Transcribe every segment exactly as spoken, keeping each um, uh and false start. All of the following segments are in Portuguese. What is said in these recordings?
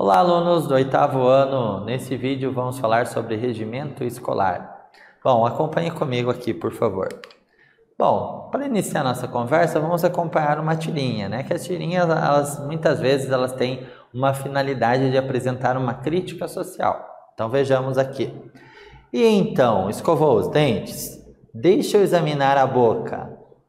Olá, alunos do oitavo ano. Nesse vídeo vamos falar sobre regimento escolar. Bom, acompanhe comigo aqui, por favor. Bom, para iniciar nossa conversa, vamos acompanhar uma tirinha, né? Que as tirinhas, elas, muitas vezes, elas têm uma finalidade de apresentar uma crítica social. Então, vejamos aqui. E então, escovou os dentes? Deixa eu examinar a boca.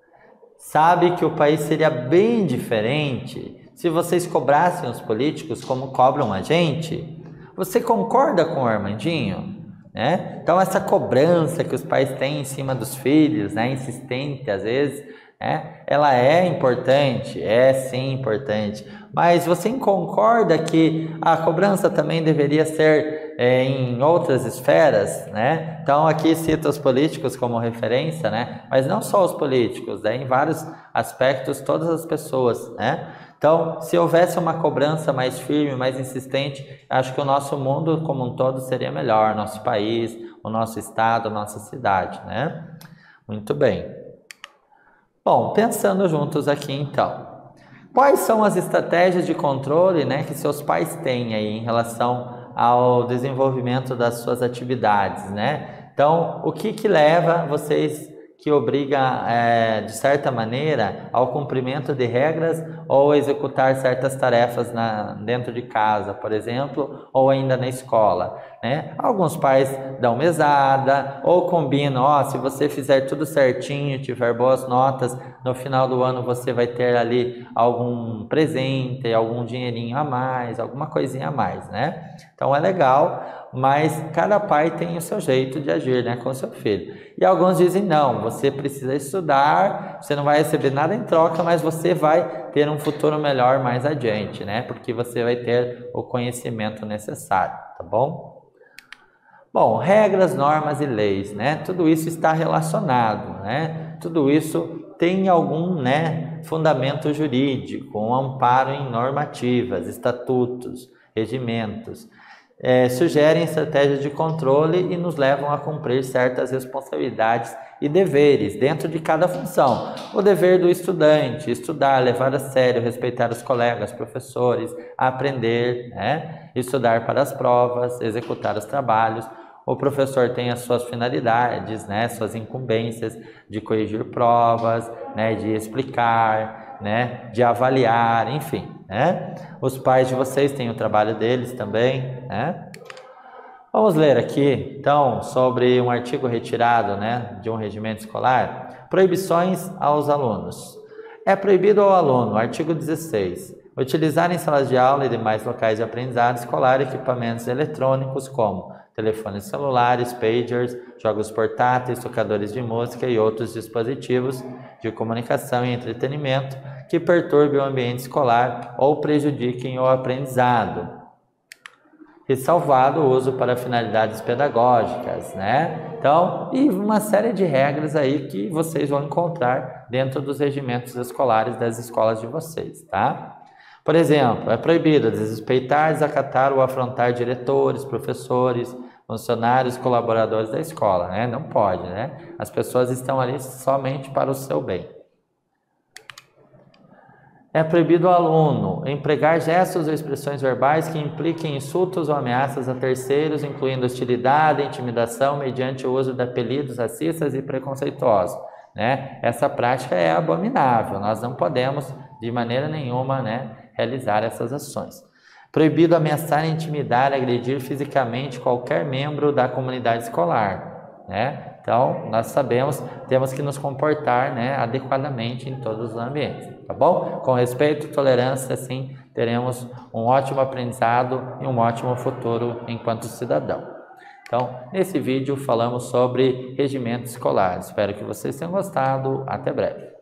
Sabe que o país seria bem diferente se vocês cobrassem os políticos como cobram a gente? Você concorda com o Armandinho? Né? Então, essa cobrança que os pais têm em cima dos filhos, né, insistente às vezes, né, ela é importante, é sim importante, mas você concorda que a cobrança também deveria ser é, em outras esferas, né? Então, aqui cito os políticos como referência, né? Mas não só os políticos, né? Em vários aspectos, todas as pessoas, né? Então, se houvesse uma cobrança mais firme, mais insistente, acho que o nosso mundo como um todo seria melhor, nosso país, o nosso estado, a nossa cidade, né? Muito bem. Bom, pensando juntos aqui então, quais são as estratégias de controle, né, que seus pais têm aí em relação ao desenvolvimento das suas atividades, né? Então, o que que leva vocês, que obriga, é, de certa maneira, ao cumprimento de regras ou executar certas tarefas na, dentro de casa, por exemplo, ou ainda na escola, né? Alguns pais dão mesada ou combinam, ó, se você fizer tudo certinho, tiver boas notas, no final do ano você vai ter ali algum presente, algum dinheirinho a mais, alguma coisinha a mais, né? Então é legal, mas cada pai tem o seu jeito de agir, né, com o seu filho. E alguns dizem, não, você precisa estudar, você não vai receber nada em troca, mas você vai ter um futuro melhor mais adiante, né, porque você vai ter o conhecimento necessário, tá bom? Bom, regras, normas e leis, né, tudo isso está relacionado, né, tudo isso tem algum, né, fundamento jurídico, um amparo em normativas, estatutos, regimentos. É, sugerem estratégias de controle e nos levam a cumprir certas responsabilidades e deveres dentro de cada função. O dever do estudante, estudar, levar a sério, respeitar os colegas, professores, aprender, né? Estudar para as provas, executar os trabalhos. O professor tem as suas finalidades, né? Suas incumbências de corrigir provas, né? De explicar, né? De avaliar, enfim. Né? Os pais de vocês têm o trabalho deles também, né? Vamos ler aqui, então, sobre um artigo retirado, né, de um regimento escolar. Proibições aos alunos. É proibido ao aluno, artigo dezesseis, utilizar em salas de aula e demais locais de aprendizado escolar equipamentos eletrônicos como telefones celulares, pagers, jogos portáteis, tocadores de música e outros dispositivos de comunicação e entretenimento que perturbem o ambiente escolar ou prejudiquem o aprendizado, ressalvado o uso para finalidades pedagógicas, né? Então, e uma série de regras aí que vocês vão encontrar dentro dos regimentos escolares das escolas de vocês, tá? Por exemplo, é proibido desrespeitar, desacatar ou afrontar diretores, professores, funcionários, colaboradores da escola, né? Não pode, né? As pessoas estão ali somente para o seu bem. É proibido ao aluno empregar gestos ou expressões verbais que impliquem insultos ou ameaças a terceiros, incluindo hostilidade e intimidação mediante o uso de apelidos racistas e preconceituosos, né? Essa prática é abominável, nós não podemos de maneira nenhuma, né, realizar essas ações. Proibido ameaçar, intimidar, agredir fisicamente qualquer membro da comunidade escolar, né? Então, nós sabemos, temos que nos comportar, né, adequadamente em todos os ambientes, tá bom? Com respeito e tolerância, assim, teremos um ótimo aprendizado e um ótimo futuro enquanto cidadão. Então, nesse vídeo falamos sobre regimento escolar. Espero que vocês tenham gostado. Até breve.